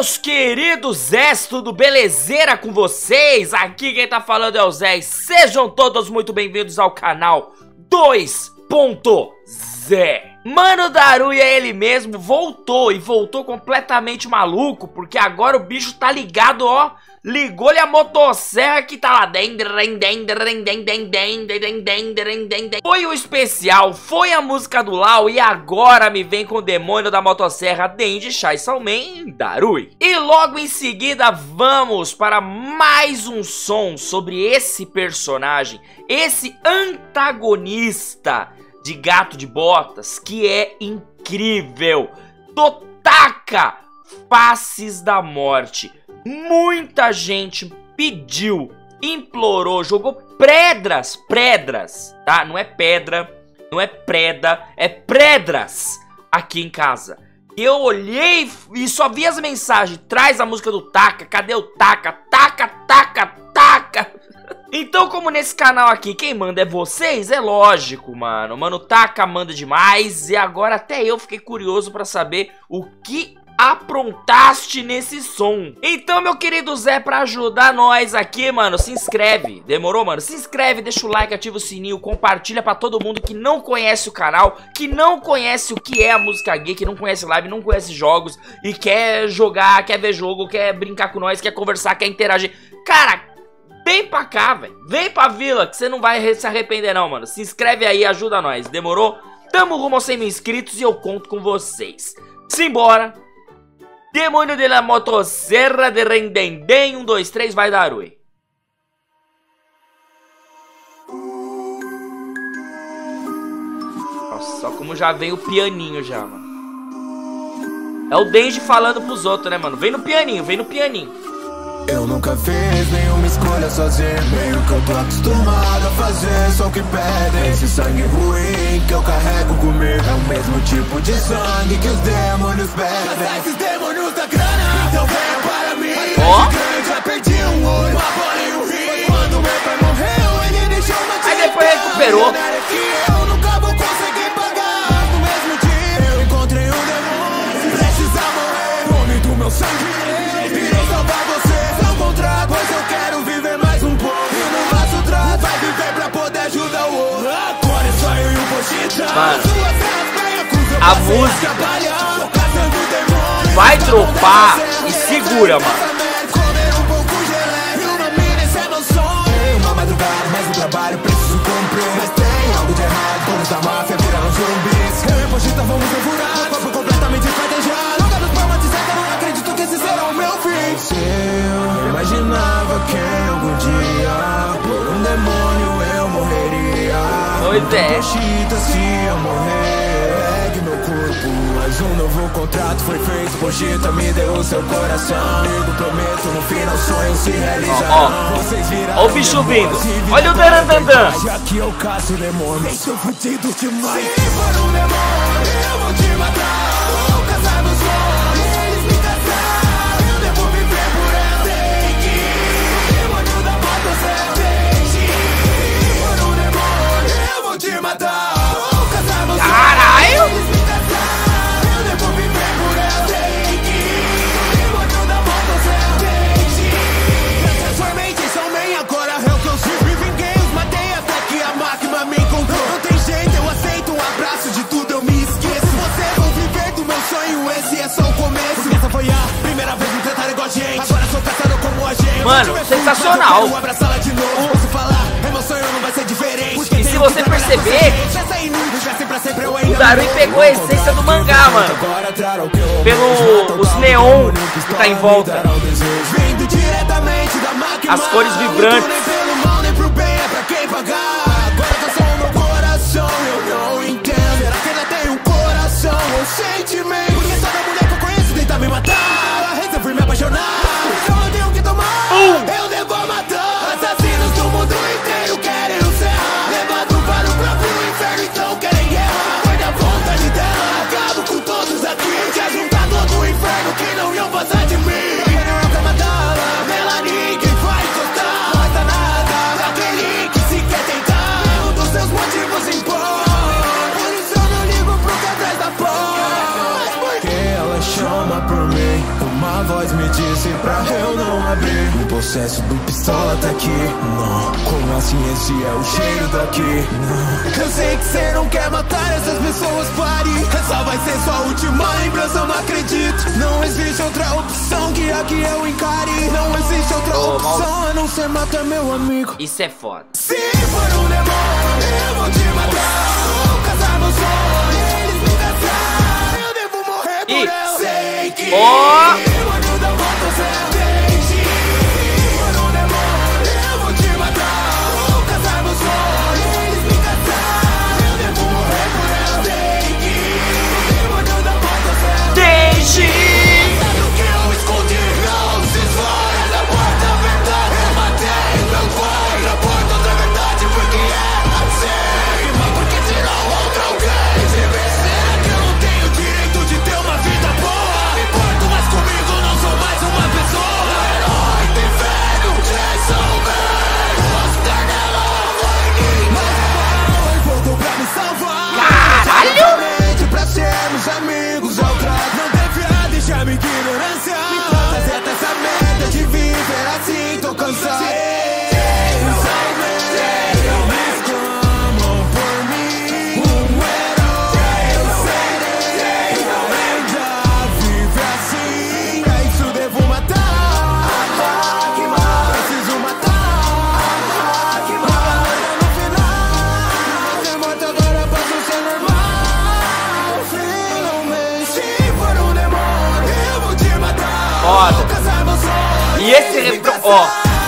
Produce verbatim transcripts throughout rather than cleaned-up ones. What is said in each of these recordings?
meus queridos Zés, tudo belezeira com vocês? Aqui quem tá falando é o Zé e sejam todos muito bem-vindos ao canal dois ponto zero. Mano Daruia, ele mesmo, voltou e voltou completamente maluco, porque agora o bicho tá ligado, ó. Ligou-lhe a motosserra que tá lá. Foi o especial, foi a música do Lau e agora me vem com o demônio da motosserra Denji Shai Salman Darui. E logo em seguida vamos para mais um som sobre esse personagem, esse antagonista de Gato de Botas, que é incrível. Totaka, Faces da Morte. Muita gente pediu, implorou, jogou pedras, pedras, tá? Não é pedra, não é preda, é pedras aqui em casa. Eu olhei e só vi as mensagens, traz a música do Taka, cadê o Taka? Taka, Taka, Taka. Então, como nesse canal aqui quem manda é vocês, é lógico, mano. Mano, Taka manda demais e agora até eu fiquei curioso pra saber o que aprontaste nesse som. Então, meu querido Zé, pra ajudar nós aqui, mano, se inscreve. Demorou, mano? Se inscreve, deixa o like, ativa o sininho, compartilha pra todo mundo que não conhece o canal, que não conhece o que é a música gay, que não conhece live, não conhece jogos e quer jogar, quer ver jogo, quer brincar com nós, quer conversar, quer interagir. Cara, vem pra cá, velho. Vem pra vila que você não vai se arrepender não, mano. Se inscreve aí, ajuda nós. Demorou? Tamo rumo aos cem mil inscritos e eu conto com vocês. Simbora. Demônio de la motosserra de Rendendem, um, dois, três, vai Darui. Nossa, só como já vem o pianinho já, mano. É o Denji falando pros outros, né, mano? Vem no pianinho, vem no pianinho. Eu nunca fiz nenhuma escolha sozinho, meio que eu tô acostumado a fazer só o que pedem. Esse sangue ruim que eu carrego comigo é o mesmo tipo de sangue que os demônios pedem. Esses demônios da grana, então venham para mim. Ó, oh? Já perdi um olho, uma bola e um rim. Quando meu pai morreu, ele deixou uma. Aí depois recuperou. Eu nunca vou conseguir pagar no mesmo dia. Eu encontrei um demônio, precisa morrer. Nome do meu sangue, irei salvar você. Pois eu quero viver mais um pouco. E no nosso trato vai viver pra poder ajudar o outro. Agora é só eu e o Pochita. Mano, a música vai dropar e segura, mano. Comer um pouco de leve, uma mina, esse é meu sonho. Uma madrugada, mais um trabalho, preciso cumprir. Mas tem algo de errado, como essa máfia viraram zumbis. Eu e o Pochita vamos devorar, corpo completamente esquadejado. Jogados pra uma descerta, não acredito que esse será o meu fim. Se eu imaginava que algum dia por um demônio eu morreria. Pois é. Pochita, se eu morrer, pegue meu corpo. Mas um novo contrato foi feito. Pochita me deu o seu coração. Amigo, prometo, no final sonho se realizarão. Ó, ó. Vocês viram. Ó o bicho vindo. Olha o Darandandan. Já que eu caço demônios, sou fudido demais. Se for um demônio, eu vou te matar. Vou caçar meus sonhos, eles me caçar. Eu devo viver por ela. Sei que demônio da motosserra Denji. Se for um demônio, eu vou te matar. Vou caçar meus sonhos, caralho! eles me caçar. Eu devo viver por ela. Sei que demônio da motosserra Denji. Eu transformei em Salman, agora é o que eu sou. Me vinguei, os matei até que a máquina me encontrou. Não tem jeito, eu aceito um abraço, de tudo eu me esqueço. Você vou viver do meu sonho, esse é só o começo. Porque essa foi a primeira vez me trataram igual a gente. Agora sou caçado como a gente. Mano, sensacional. Eu abraçá-la de novo, posso falar, é meu sonho, não vai ser diferente. E se você perceber, o Darui pegou a essência do mangá, mano. Pelo os neon que tá em volta. As cores vibrantes. Sentimento, porque toda mulher que eu conheço tenta me matar. A resolvi me apaixonar, então eu tenho que tomar. Eu devo matar. Assassinos do mundo inteiro querem o céu, levado para o próprio inferno, então querem guerra. Foi da vontade dela, acabo com todos aqui. Já juntar todo o inferno que não iam passar de mim. Querem eu matá-la, Melanie, quem vai encostar? Não resta nada. por mim. Uma voz me disse pra eu não abrir. O processo do pistola tá aqui. Não, como assim esse é o cheiro daqui? Não, eu sei que cê não quer matar essas pessoas, pare. Essa vai ser sua última lembrança, eu não acredito. Não existe outra opção que a que eu encare. Não existe outra oh, opção mal... a não ser matar meu amigo. Isso é foda. Se for um demônio, eu vou te matar. Vou casar meus sonhos, eles me caçar. Eu devo morrer por ela. Sei que oh. Amigos ao trato, não devia deixar minha ignorância me trazer até essa merda de viver assim, tô cansado. Eles clamam por mim, um herói eu serei. Ainda vive assim, é isso devo matar. Preciso matar. Agora no final, ser morto agora passa a ser normal. Foda. E esse refrão, ó.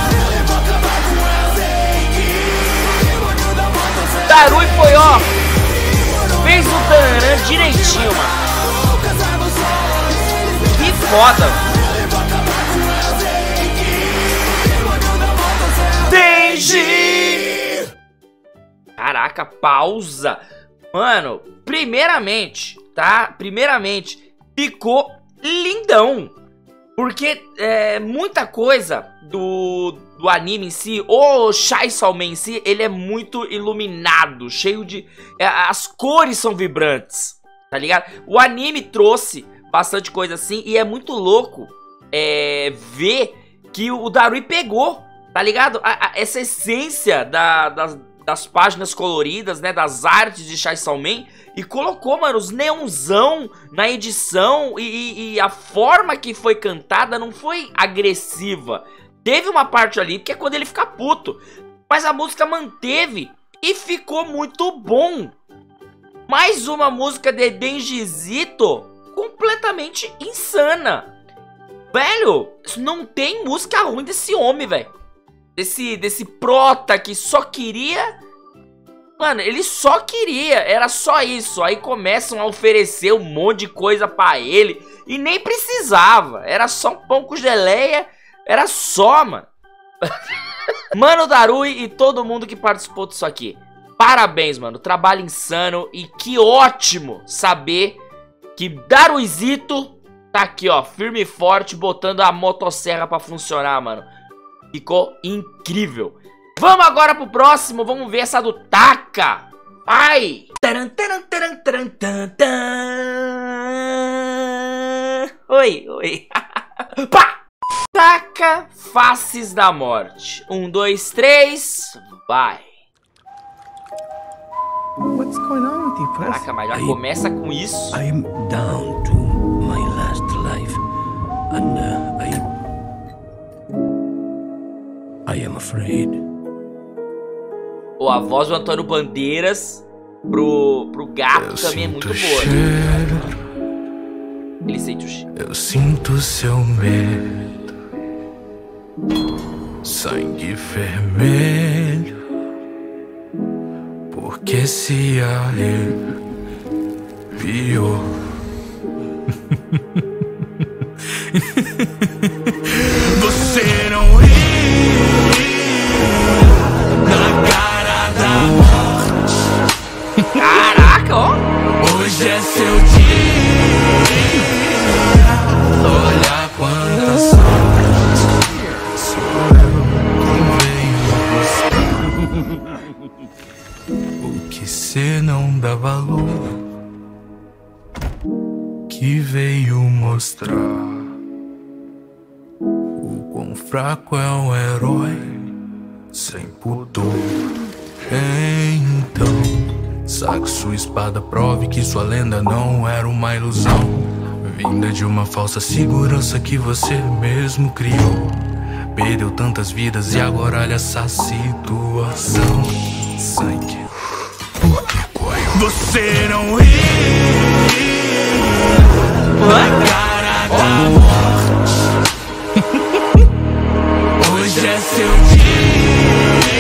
Darui foi, ó. Fez o Dananã direitinho, mano. Que foda. Denji. Caraca, pausa. Mano, primeiramente, tá? Primeiramente, ficou lindão. Porque é, muita coisa do, do anime em si, o Chainsaw Man em si, ele é muito iluminado, cheio de... É, as cores são vibrantes, tá ligado? O anime trouxe bastante coisa assim e é muito louco é, ver que o Darui pegou, tá ligado? A, a, essa essência da, das, das páginas coloridas, né, das artes de Chainsaw Man e colocou, mano, os neonzão na edição e, e, e a forma que foi cantada não foi agressiva. Teve uma parte ali que é quando ele fica puto, mas a música manteve e ficou muito bom. Mais uma música de Denjizito completamente insana. Velho, não tem música ruim desse homem, velho. Desse, desse prota que só queria... Mano, ele só queria, era só isso. Aí começam a oferecer um monte de coisa pra ele. E nem precisava, era só um pão com geleia. Era só, mano. Mano, Darui e todo mundo que participou disso aqui, parabéns, mano, trabalho insano. E que ótimo saber que Daruizito tá aqui, ó, firme e forte, botando a motosserra pra funcionar, mano. Ficou incrível. Vamos agora pro próximo, vamos ver essa do Taka. Vai! Oi, oi. Pá! Taka, Faces da Morte. Um, dois, três, vai. What's going on with you, Press? Caraca, mas já I, começa com isso. I am down to my last life, and uh, I, I am afraid. Ou a voz do Antônio Bandeiras pro, pro gato eu também é muito boa. Cheiro, ele sente o cheiro. Eu sinto seu medo, sangue vermelho, porque se arrepiou. Você não ri na cara da morte. Caraca, ó. Hoje é seu dia. Olha quanta sorte. Sou eu quem venho buscar o que cê não dá valor, que que veio mostrar o quão fraco é um herói sem pudor. Então, saque sua espada, prove que sua lenda não era uma ilusão, vinda de uma falsa segurança que você mesmo criou. Perdeu tantas vidas e agora olha essa situação. Sangue, por que coio? Você não ri na cara da morte. Hoje é seu dia.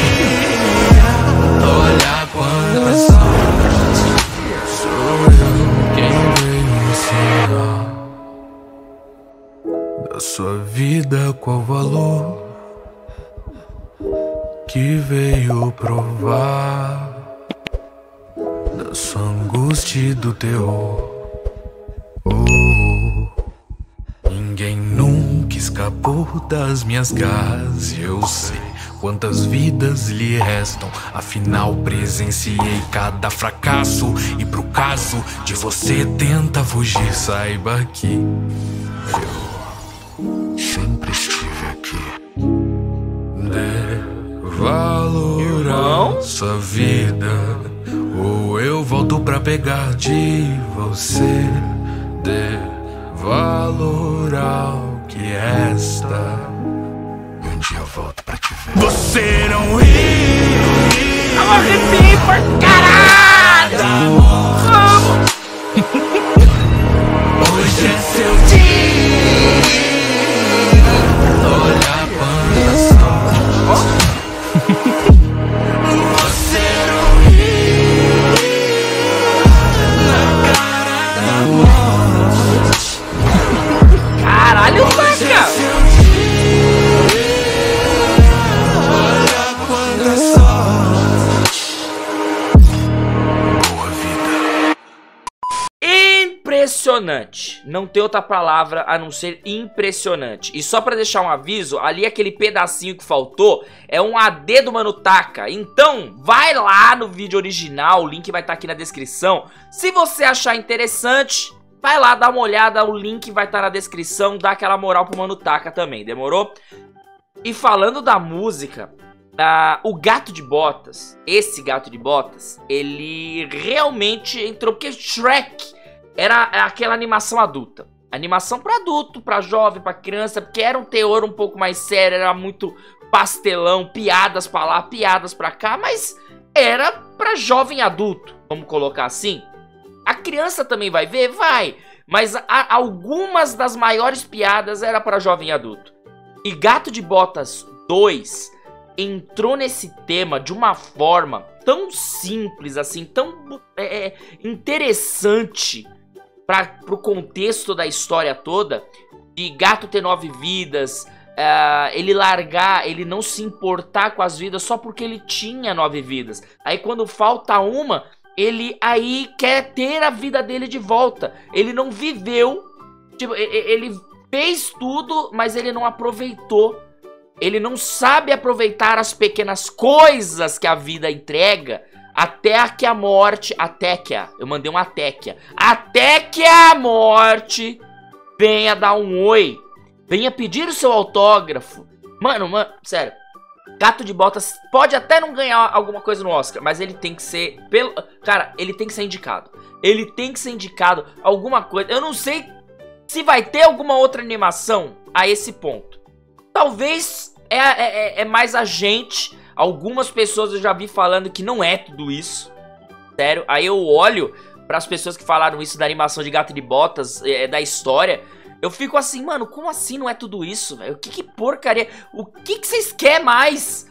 Olha quanta sorte. Sou eu quem veio ensinar da sua vida qual valor que veio provar da sua angústia e do terror. Oh, ninguém nunca escapou das minhas garras, e eu sei quantas vidas lhe restam. Afinal presenciei cada fracasso, e pro caso de você tenta fugir, saiba que eu sempre estive aqui. Dê valor à sua vida, ou eu volto pra pegar de você. Dê valor ao que resta, e um dia eu volto pra te ver. Você não ri. Eu arrepiei por caralho. Vamos. Hoje é seu dia. Olha quanta sorte. Você não ri na cara da morte. Caralho, saca! Olha quanta sorte. Boa vida. Impressionante. Não tem outra palavra a não ser impressionante. E só pra deixar um aviso, ali aquele pedacinho que faltou é um A D do Mano Taka. Então, vai lá no vídeo original, o link vai estar aqui na descrição. Se você achar interessante, vai lá dar uma olhada, o link vai estar na descrição, dá aquela moral pro Mano Taka também, demorou? E falando da música, uh, o Gato de Botas, esse Gato de Botas, ele realmente entrou, porque Shrek era aquela animação adulta. Animação pra adulto, pra jovem, pra criança, porque era um teor um pouco mais sério, era muito pastelão, piadas pra lá, piadas pra cá, mas era pra jovem adulto, vamos colocar assim. A criança também vai ver? Vai, mas a, algumas das maiores piadas era pra jovem adulto. E Gato de Botas dois entrou nesse tema de uma forma tão simples, assim, tão é, interessante para pro contexto da história toda, de gato ter nove vidas, uh, ele largar, ele não se importar com as vidas só porque ele tinha nove vidas. Aí quando falta uma, ele aí quer ter a vida dele de volta. Ele não viveu, tipo, ele fez tudo, mas ele não aproveitou. Ele não sabe aproveitar as pequenas coisas que a vida entrega, até que a morte, até que a, eu mandei um até que a, até que a morte venha dar um oi, venha pedir o seu autógrafo. Mano, mano, sério, Gato de Botas pode até não ganhar alguma coisa no Oscar, mas ele tem que ser, pelo, cara, ele tem que ser indicado. Ele tem que ser indicado alguma coisa. Eu não sei se vai ter alguma outra animação a esse ponto. Talvez é, é, é mais a gente. Algumas pessoas eu já vi falando que não é tudo isso. Sério, aí eu olho para as pessoas que falaram isso da animação de Gato de Botas, é, da história. Eu fico assim, mano, como assim não é tudo isso, velho? Que, que porcaria? O que, que vocês querem mais?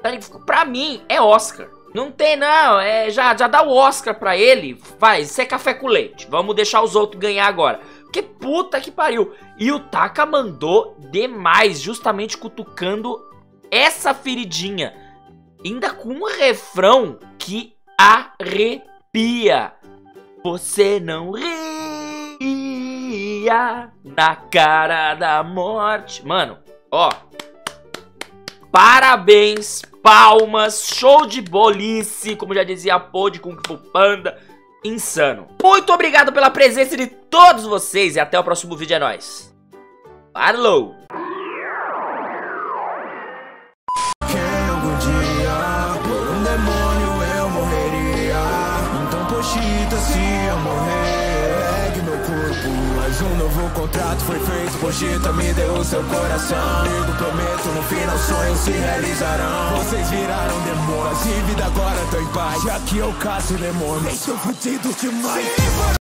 Pra mim, é Oscar. Não tem, não. É, já, já dá o Oscar pra ele. Vai, isso é café com leite. Vamos deixar os outros ganhar agora. Porque puta que pariu. E o Taka mandou demais, justamente cutucando essa feridinha. Ainda com um refrão que arrepia. Você não ria na cara da morte. Mano, ó. Parabéns, palmas, show de bolice, como já dizia a Pô de Kung Fu Panda. insano. Muito obrigado pela presença de todos vocês e até o próximo vídeo, é nóis. Falou! Que algum dia por um demônio eu morreria. Então, poxita, se eu morrer, pegue meu corpo. Mas um novo contrato foi feito, poxita, me deu o seu coração. Eu prometo, no final sonhos se realizarão. Vocês viraram demônios e vida agora tô em paz, já que eu caço demônios. Estou fudido demais.